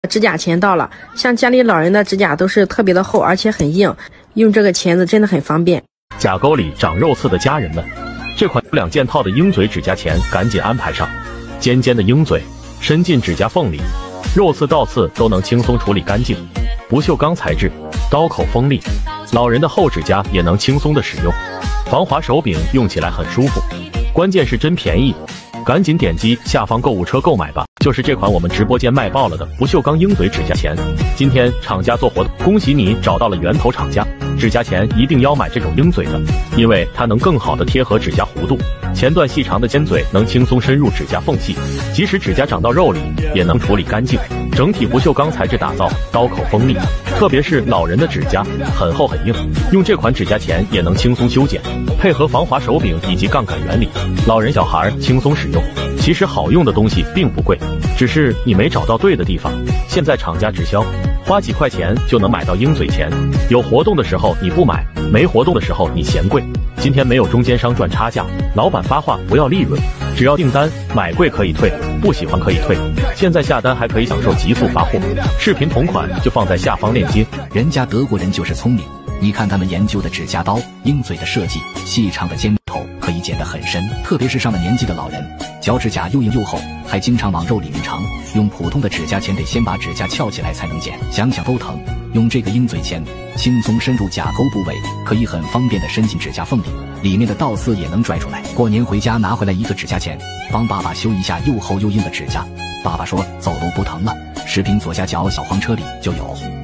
指甲钳到了，像家里老人的指甲都是特别的厚，而且很硬，用这个钳子真的很方便。 甲沟里长肉刺的家人们，这款2件套的鹰嘴指甲钳赶紧安排上。尖尖的鹰嘴伸进指甲缝里，肉刺倒刺都能轻松处理干净。不锈钢材质，刀口锋利，老人的厚指甲也能轻松的使用。防滑手柄用起来很舒服，关键是真便宜。赶紧点击下方购物车购买吧！就是这款我们直播间卖爆了的不锈钢鹰嘴指甲钳。今天厂家做活动，恭喜你找到了源头厂家。指甲钳一定要买这种鹰嘴的，因为它能更好的贴合指甲弧度，前段细长的尖嘴能轻松深入指甲缝隙，即使指甲长到肉里也能处理干净。整体不锈钢材质打造，刀口锋利，特别是老人的指甲很厚很硬，用这款指甲钳也能轻松修剪，配合防滑手柄以及杠杆原理，老人小孩轻松使用。其实好用的东西并不贵，只是你没找到对的地方。现在厂家直销，花几块钱就能买到鹰嘴钳，有活动的时候你不买，没活动的时候你嫌贵。今天没有中间商赚差价，老板发话不要利润，只要订单买贵可以退，不喜欢可以退。现在下单还可以享受极速发货，视频同款就放在下方链接。 人家德国人就是聪明，你看他们研究的指甲刀，鹰嘴的设计，细长的尖头可以剪得很深，特别是上了年纪的老人，脚指甲又硬又厚，还经常往肉里面长，用普通的指甲钳得先把指甲翘起来才能剪，想想都疼。用这个鹰嘴钳轻松深入甲沟部位，可以很方便的伸进指甲缝里，里面的倒刺也能拽出来。过年回家拿回来一个指甲钳，帮爸爸修一下又厚又硬的指甲。爸爸说走路不疼了，视频左下角小黄车里就有。